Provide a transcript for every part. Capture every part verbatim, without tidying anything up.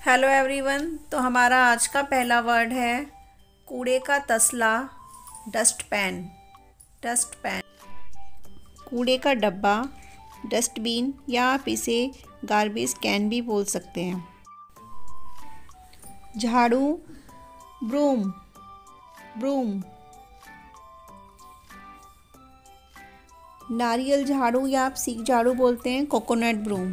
Hello everyone. तो हमारा आज का पहला वर्ड है कूड़े का तसला, डस्ट पैन। Dust pan. कूड़े का डब्बा, डस्टबिन, या आप इसे गार्बेज कैन भी बोल सकते हैं। झाड़ू, ब्रूम, ब्रूम। नारियल झाड़ू या आप सीख झाड़ू बोलते हैं, कोकोनट ब्रूम।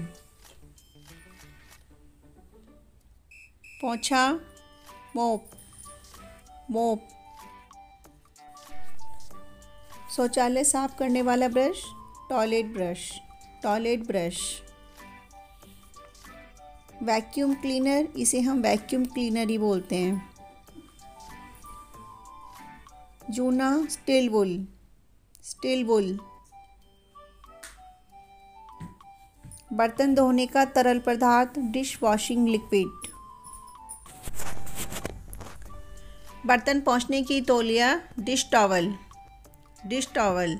पोंछा, मोप, मोप। शौचालय साफ करने वाला brush, toilet brush, toilet brush. Vacuum cleaner, इसे हम वैक्यूम क्लीनर ही बोलते हैं। जूना, स्टील वुल, स्टील वुल। बर्तन धोने का तरल पदार्थ, डिश वॉशिंग लिक्विड। बर्तन पोंछने की तौलिया, डिश टॉवल, डिश टॉवल।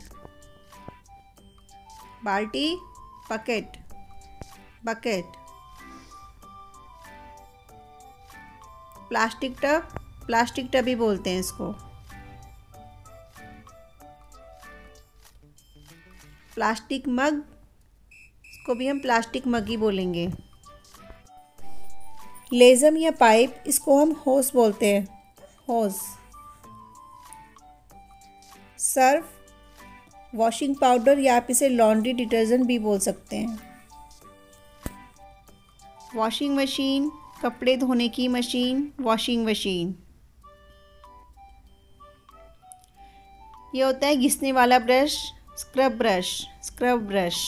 बाल्टी, bucket, bucket. Plastic tub, plastic tub ही बोलते हैं इसको। प्लास्टिक मग, इसको भी हम प्लास्टिक मग ही बोलेंगे। लेज़म या पाइप, इसको हम होस बोलते हैं, होस। सर्फ, वॉशिंग पाउडर, या आप इसे लॉन्ड्री डिटर्जेंट भी बोल सकते हैं। वॉशिंग मशीन, कपड़े धोने की मशीन, वॉशिंग मशीन। ये होता है घिसने वाला brush, scrub brush, scrub brush.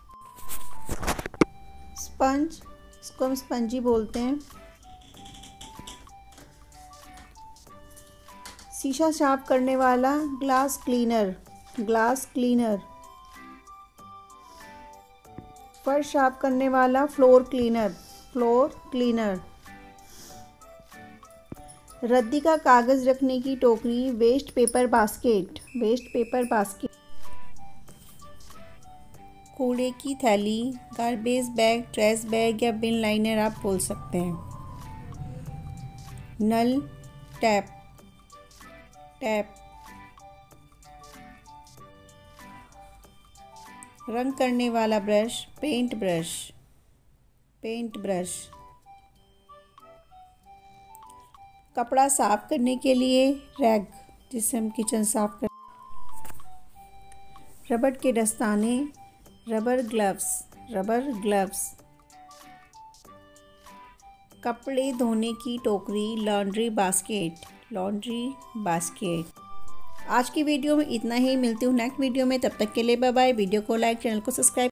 Sponge, इसको हम स्पंज ही बोलते हैं। शीशा साफ करने वाला, ग्लास क्लीनर, ग्लास क्लीनर। फर्श साफ करने वाला, फ्लोर क्लीनर, फ्लोर क्लीनर। रद्दी का कागज़ रखने की टोकरी, waste paper basket, waste paper basket. कूड़े की थैली, गार्बेज बैग, ट्रैश बैग, या बिन लाइनर आप बोल सकते हैं। नल, टैप, टैप। रंग करने वाला brush, paint brush, paint brush. कपड़ा साफ करने के लिए रैग, जिससे हम किचन साफ कर। रबड़ के दस्ताने, रबर ग्लव्स, रबर ग्लव्स। कपड़े धोने की टोकरी, लॉन्ड्री बास्केट, लॉन्ड्री बास्केट। आज की वीडियो में इतना ही। मिलती हूँ नेक्स्ट वीडियो में, तब तक के लिए बाय बाय। वीडियो को लाइक, चैनल को सब्सक्राइब।